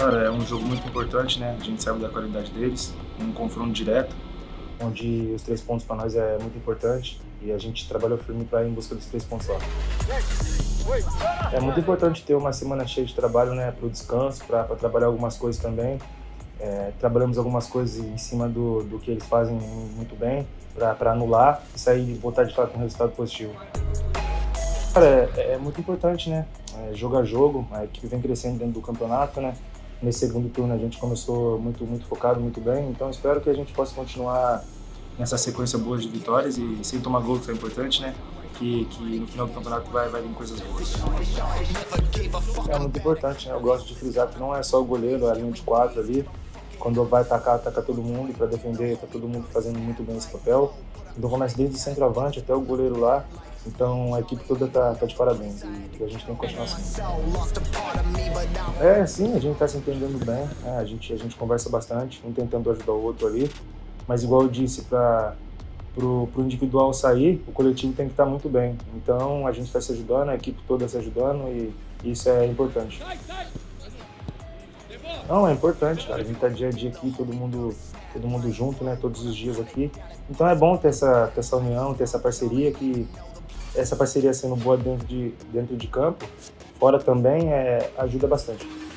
Cara, é um jogo muito importante, né? A gente sabe da qualidade deles, um confronto direto, onde os 3 pontos para nós é muito importante e a gente trabalhou firme para ir em busca dos 3 pontos lá. É muito importante ter uma semana cheia de trabalho, né, para o descanso, para trabalhar algumas coisas também. Trabalhamos algumas coisas em cima do que eles fazem muito bem, para anular e sair e voltar de fato com um resultado positivo. Cara, é muito importante, né? Jogo a jogo, a equipe vem crescendo dentro do campeonato, né? Nesse segundo turno a gente começou muito focado, muito bem, então espero que a gente possa continuar nessa sequência boa de vitórias e sem tomar gol, que é importante, né? Que no final do campeonato vai vir coisas boas. É muito importante, né? Eu gosto de frisar que não é só o goleiro, a linha de 4 ali. Quando vai atacar, ataca todo mundo, para defender, tá todo mundo fazendo muito bem esse papel. Então começa desde o centroavante até o goleiro lá. Então a equipe toda tá de parabéns e a gente tem que continuar assim. Sim, a gente tá se entendendo bem, né? A gente conversa bastante, um tentando ajudar o outro ali. Mas igual eu disse, pro individual sair, o coletivo tem que estar muito bem. Então a gente está se ajudando, a equipe toda se ajudando e isso é importante. Não, é importante, cara. A gente tá dia a dia aqui, todo mundo junto, né? Todos os dias aqui. Então é bom ter essa união, ter essa parceria, que essa parceria sendo boa dentro de campo, fora também, ajuda bastante.